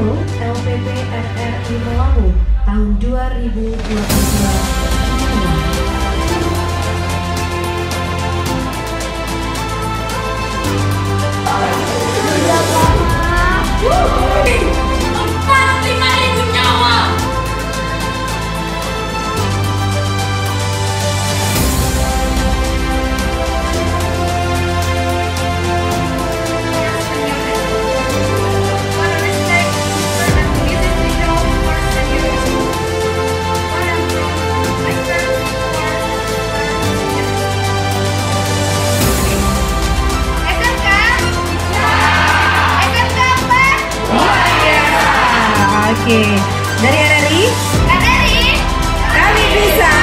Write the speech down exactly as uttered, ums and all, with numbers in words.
Solo L P P R R I Melawu tahun dua ribu dua puluh dua. Empat lima ribu nyawa. Oke, dari R R I? R R I, Kami bisa.